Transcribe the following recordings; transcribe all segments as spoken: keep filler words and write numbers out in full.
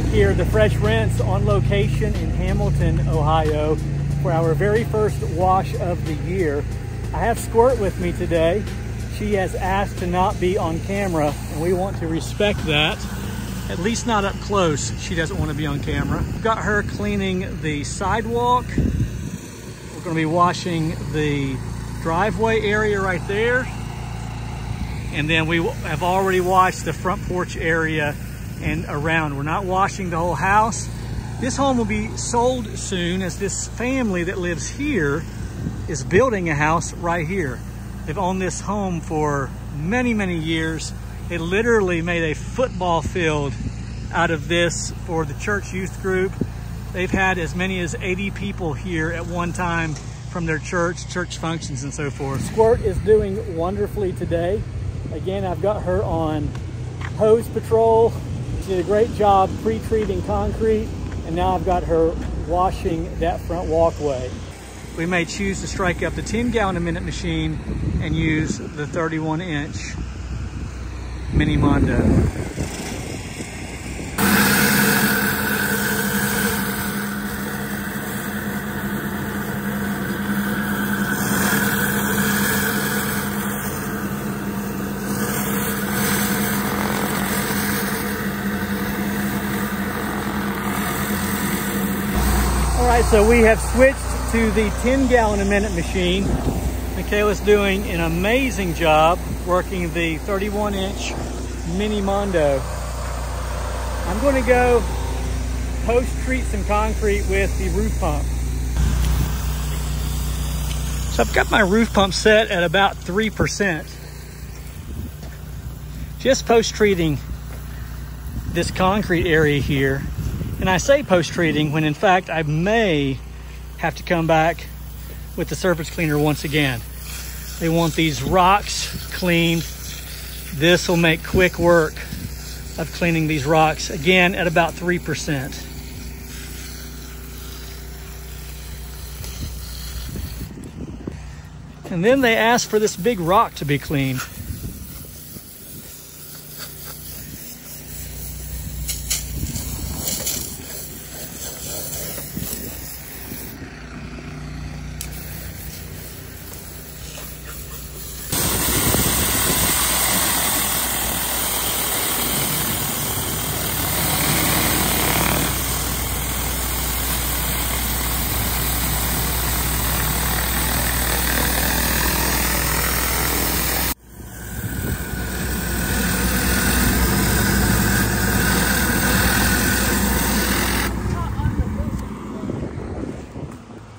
back here at the Fresh Rinse on location in Hamilton, Ohio for our very first wash of the year. I have Squirt with me today. She has asked to not be on camera, and we want to respect that. At least not up close. She doesn't want to be on camera. We've got her cleaning the sidewalk. We're going to be washing the driveway area right there. And then we have already washed the front porch area and around. We're not washing the whole house. This home will be sold soon, as this family that lives here is building a house right here. They've owned this home for many, many years. They literally made a football field out of this for the church youth group. They've had as many as eighty people here at one time from their church, church functions and so forth. Squirt is doing wonderfully today. Again, I've got her on hose patrol. She did a great job pre-treating concrete, and now I've got her washing that front walkway. We may choose to strike up the ten gallon a minute machine and use the thirty-one inch Mini Mondo. All right, so we have switched to the ten gallon a minute machine. Michaela's doing an amazing job working the thirty-one inch Mini Mondo. I'm going to go post-treat some concrete with the roof pump. So I've got my roof pump set at about three percent. Just post-treating this concrete area here. And I say post-treating when in fact I may have to come back with the surface cleaner once again. They want these rocks cleaned. This will make quick work of cleaning these rocks, again at about three percent. And then they ask for this big rock to be cleaned.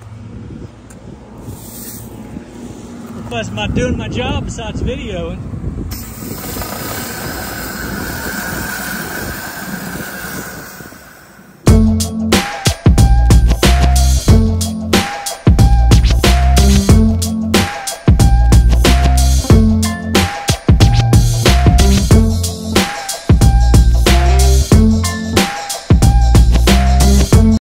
Plus, am I doing my job besides videoing?